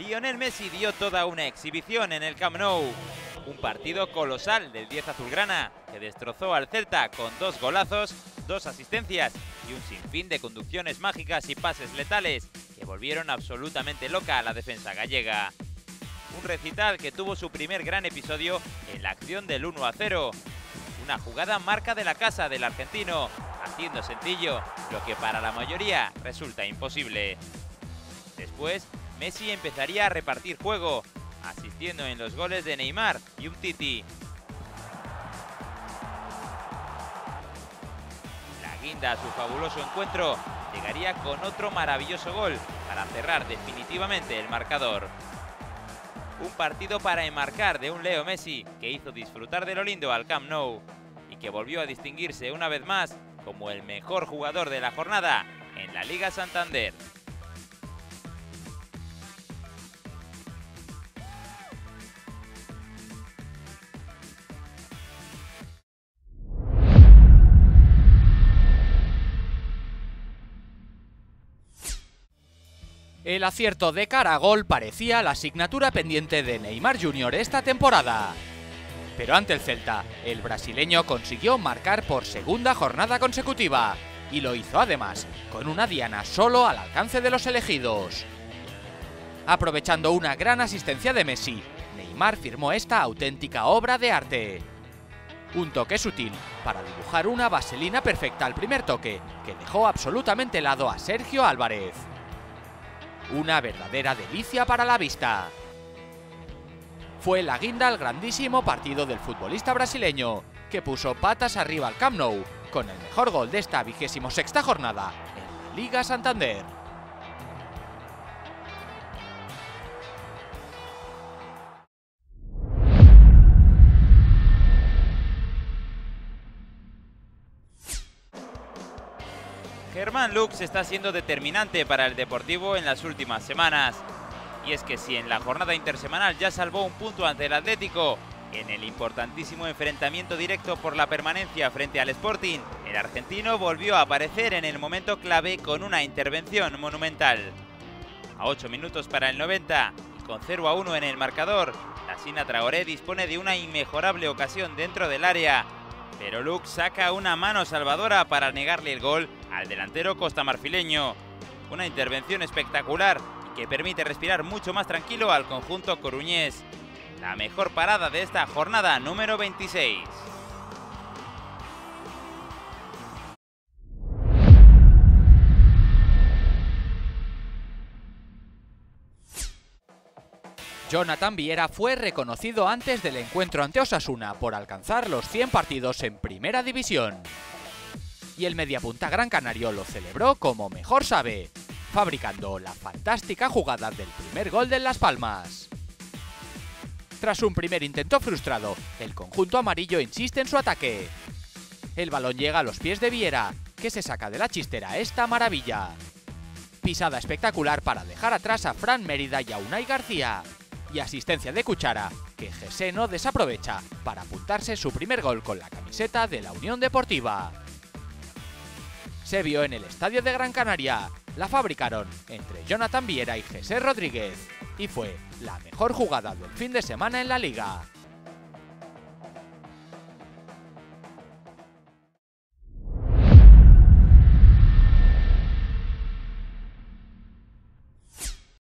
Lionel Messi dio toda una exhibición en el Camp Nou. Un partido colosal del 10 azulgrana que destrozó al Celta con 2 golazos, 2 asistencias y un sinfín de conducciones mágicas y pases letales que volvieron absolutamente loca a la defensa gallega. Un recital que tuvo su primer gran episodio en la acción del 1-0. Una jugada marca de la casa del argentino, haciendo sencillo lo que para la mayoría resulta imposible. Después, Messi empezaría a repartir juego, asistiendo en los goles de Neymar y Umtiti. La guinda a su fabuloso encuentro llegaría con otro maravilloso gol para cerrar definitivamente el marcador. Un partido para enmarcar de un Leo Messi que hizo disfrutar de lo lindo al Camp Nou y que volvió a distinguirse una vez más como el mejor jugador de la jornada en la Liga Santander. El acierto de cara a gol parecía la asignatura pendiente de Neymar Jr. esta temporada. Pero ante el Celta, el brasileño consiguió marcar por segunda jornada consecutiva, y lo hizo además con una diana solo al alcance de los elegidos. Aprovechando una gran asistencia de Messi, Neymar firmó esta auténtica obra de arte. Un toque sutil para dibujar una vaselina perfecta al primer toque, que dejó absolutamente helado a Sergio Álvarez. Una verdadera delicia para la vista. Fue la guinda al grandísimo partido del futbolista brasileño, que puso patas arriba al Camp Nou con el mejor gol de esta 26ª jornada en la Liga Santander. Germán Lux está siendo determinante para el Deportivo en las últimas semanas. Y es que si en la jornada intersemanal ya salvó un punto ante el Atlético, en el importantísimo enfrentamiento directo por la permanencia frente al Sporting, el argentino volvió a aparecer en el momento clave con una intervención monumental. A 8 minutos para el 90 y con 0-1 en el marcador, Lassina Traoré dispone de una inmejorable ocasión dentro del área. Pero Lux saca una mano salvadora para negarle el gol al delantero costamarfileño. Una intervención espectacular y que permite respirar mucho más tranquilo al conjunto coruñés. La mejor parada de esta jornada número 26. Jonathan Viera fue reconocido antes del encuentro ante Osasuna por alcanzar los 100 partidos en Primera División. Y el mediapunta gran canario lo celebró como mejor sabe, fabricando la fantástica jugada del primer gol de Las Palmas. Tras un primer intento frustrado, el conjunto amarillo insiste en su ataque. El balón llega a los pies de Viera, que se saca de la chistera esta maravilla. Pisada espectacular para dejar atrás a Fran Mérida y a Unai García. Y asistencia de Cuchara, que Jesse no desaprovecha para apuntarse su primer gol con la camiseta de la Unión Deportiva. Se vio en el estadio de Gran Canaria, la fabricaron entre Jonathan Viera y Jesse Rodríguez, y fue la mejor jugada del fin de semana en la liga.